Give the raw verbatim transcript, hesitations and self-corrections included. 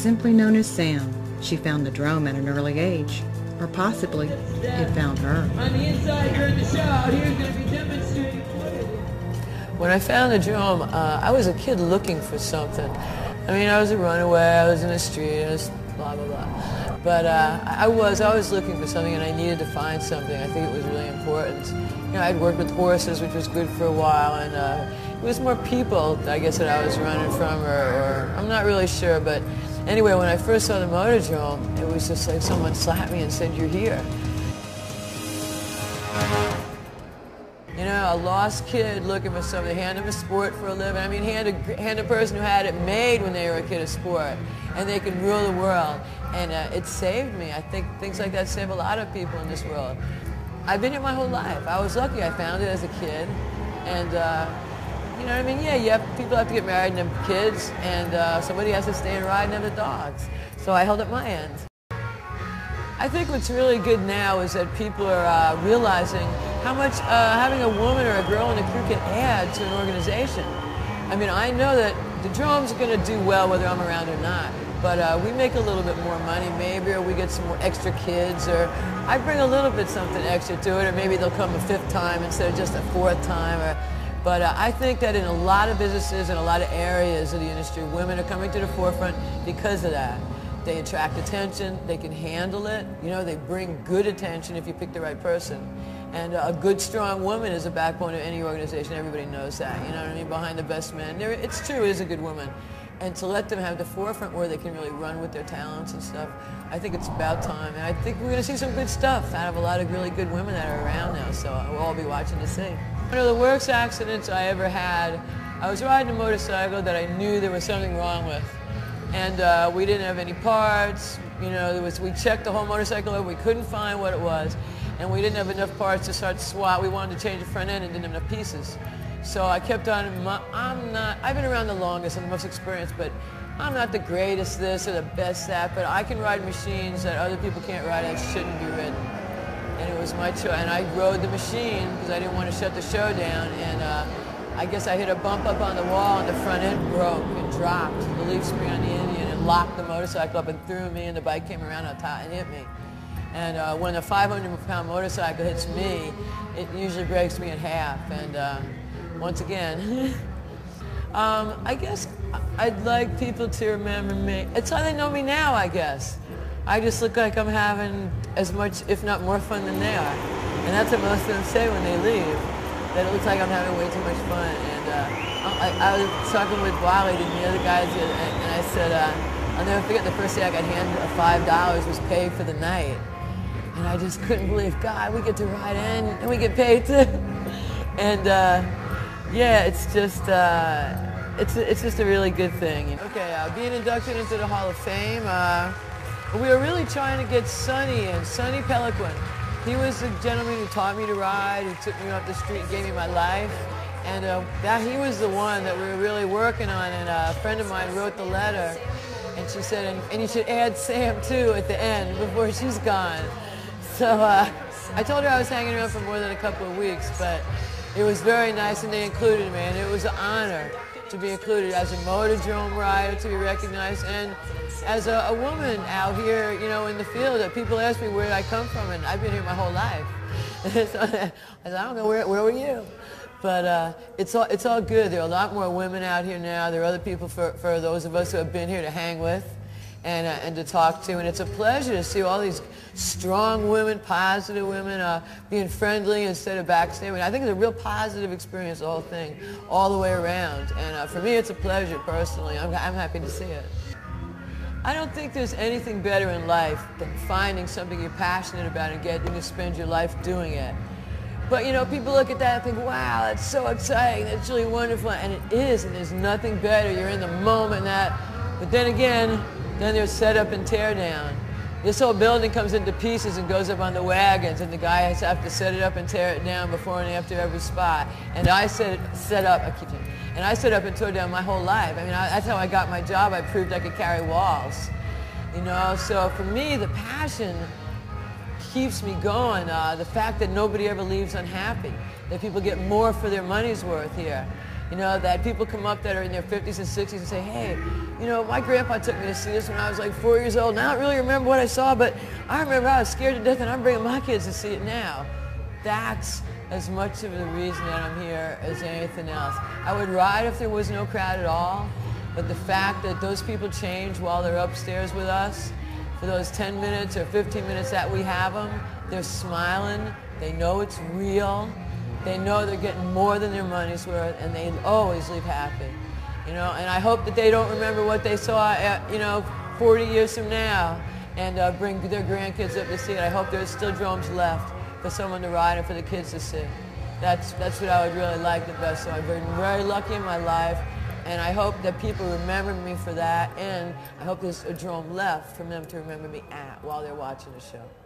simply known as Sam. She found the drum at an early age, or possibly it found her. On the inside, you're in the show. Out here, going to be demonstrating. When I found the drum, uh, I was a kid looking for something. I mean, I was a runaway, I was in the street, I was blah, blah, blah. But uh, I was always looking for something, and I needed to find something. I think it was really important. You know, I'd worked with horses, which was good for a while, and uh, it was more people, I guess, that I was running from, or, or I'm not really sure. But anyway, when I first saw the Motordrome, it was just like someone slapped me and said, "You're here." You know, a lost kid looking for something, hand them a sport for a living. I mean, hand a, hand a person who had it made when they were a kid a sport, and they can rule the world. And uh, it saved me. I think things like that save a lot of people in this world. I've been here my whole life. I was lucky I found it as a kid. And, uh, you know what I mean? Yeah, you have, people have to get married and have kids, and uh, somebody has to stay and ride and have the dogs. So I held up my end. I think what's really good now is that people are uh, realizing how much uh, having a woman or a girl in the crew can add to an organization. I mean, I know that the drum's going to do well whether I'm around or not, but uh, we make a little bit more money maybe, or we get some more extra kids, or I bring a little bit something extra to it, or maybe they'll come a fifth time instead of just a fourth time. Or, but uh, I think that in a lot of businesses and a lot of areas of the industry, women are coming to the forefront because of that. They attract attention, they can handle it, you know, they bring good attention if you pick the right person. And uh, a good, strong woman is the backbone of any organization. Everybody knows that, you know what I mean? Behind the best man. There, it's true, it is a good woman. And to let them have the forefront where they can really run with their talents and stuff, I think it's about time. And I think we're going to see some good stuff out of a lot of really good women that are around now, so we'll all be watching to see. One of the worst accidents I ever had, I was riding a motorcycle that I knew there was something wrong with. And uh, we didn't have any parts, you know, there was, we checked the whole motorcycle over, we couldn't find what it was. And we didn't have enough parts to start swap. We wanted to change the front end and didn't have enough pieces. So I kept on, I'm not, I've been around the longest and the most experienced, but I'm not the greatest this or the best that, but I can ride machines that other people can't ride that shouldn't be ridden. And it was my choice. And I rode the machine because I didn't want to shut the show down. And uh, I guess I hit a bump up on the wall and the front end broke and dropped the leaf spring on the Indian and locked the motorcycle up and threw me, and the bike came around on top and hit me. And uh, when a five hundred pound motorcycle hits me, it usually breaks me in half. And uh, once again, um, I guess I'd like people to remember me. It's how they know me now, I guess. I just look like I'm having as much, if not more fun than they are. And that's what most of them say when they leave, that it looks like I'm having way too much fun. And uh, I, I was talking with Wally and the other guys, and, and I said, uh, I'll never forget the first day I got handed a five dollars was paid for the night. And I just couldn't believe, God, we get to ride in and we get paid too. And uh, yeah, it's just, uh, it's, it's just a really good thing. Okay, uh, being inducted into the Hall of Fame, uh, we were really trying to get Sonny in, Sonny Peliquin. He was the gentleman who taught me to ride, who took me off the street and gave me my life. And uh, that, he was the one that we were really working on, and uh, a friend of mine wrote the letter, and she said, and, and you should add Sam too at the end before she's gone. So uh, I told her I was hanging around for more than a couple of weeks, but it was very nice, and they included me, and it was an honor to be included as a Motordrome rider, to be recognized, and as a, a woman out here, you know, in the field. That people ask me where I come from, and I've been here my whole life. So I said, I don't know, where, where were you? But uh, it's, all, it's all good. There are a lot more women out here now. There are other people for, for those of us who have been here to hang with and, uh, and to talk to, and it's a pleasure to see all these strong women, positive women, uh, being friendly instead of backstabbing. I think it's a real positive experience, the whole thing, all the way around. And uh, for me, it's a pleasure personally. I'm, I'm happy to see it. I don't think there's anything better in life than finding something you're passionate about and getting to spend your life doing it. But you know, people look at that and think, wow, that's so exciting, that's really wonderful, and it is, and there's nothing better. You're in the moment and that. But then again, then there's set up and tear down. This whole building comes into pieces and goes up on the wagons, and the guy has to have to set it up and tear it down before and after every spot. And I set, it, set up, I keep saying, and I set up and tore down my whole life. I mean, I, that's how I got my job. I proved I could carry walls. You know, so for me, the passion keeps me going. Uh, the fact that nobody ever leaves unhappy, that people get more for their money's worth here. You know, that people come up that are in their fifties and sixties and say, hey, you know, my grandpa took me to see this when I was like four years old, and I don't really remember what I saw, but I remember I was scared to death, and I'm bringing my kids to see it now. That's as much of the reason that I'm here as anything else. I would ride if there was no crowd at all, but the fact that those people change while they're upstairs with us, for those ten minutes or fifteen minutes that we have them, they're smiling, they know it's real, they know they're getting more than their money's worth, and they always leave happy. You know, and I hope that they don't remember what they saw, at, you know, forty years from now, and uh, bring their grandkids up to see it. I hope there's still dromes left for someone to ride and for the kids to see. That's, that's what I would really like the best. So I've been very lucky in my life, and I hope that people remember me for that, and I hope there's a drome left for them to remember me at while they're watching the show.